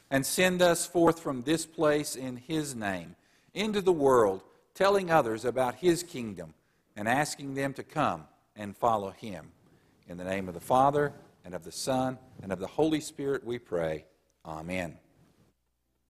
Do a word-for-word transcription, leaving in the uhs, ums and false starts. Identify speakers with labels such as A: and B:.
A: and send us forth from this place in His name into the world, telling others about His kingdom and asking them to come and follow Him. In the name of the Father, and of the Son, and of the Holy Spirit we pray. Amen.